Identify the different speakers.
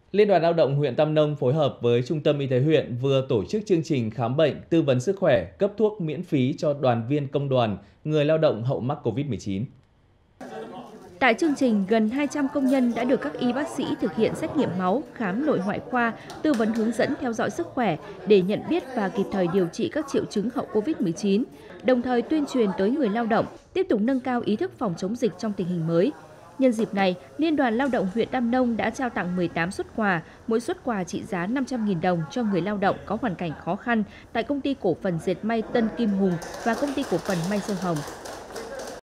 Speaker 1: Liên đoàn Lao động huyện Tam Nông phối hợp với Trung tâm Y tế huyện vừa tổ chức chương trình khám bệnh, tư vấn sức khỏe, cấp thuốc miễn phí cho đoàn viên công đoàn, người lao động hậu mắc Covid-19.
Speaker 2: Tại chương trình, gần 200 công nhân đã được các y bác sĩ thực hiện xét nghiệm máu, khám nội ngoại khoa, tư vấn hướng dẫn theo dõi sức khỏe để nhận biết và kịp thời điều trị các triệu chứng hậu Covid-19, đồng thời tuyên truyền tới người lao động, tiếp tục nâng cao ý thức phòng chống dịch trong tình hình mới. Nhân dịp này, Liên đoàn Lao động huyện Tam Nông đã trao tặng 18 suất quà, mỗi suất quà trị giá 500.000 đồng cho người lao động có hoàn cảnh khó khăn tại Công ty Cổ phần Dệt may Tân Kim Hùng và Công ty Cổ phần May Sông Hồng.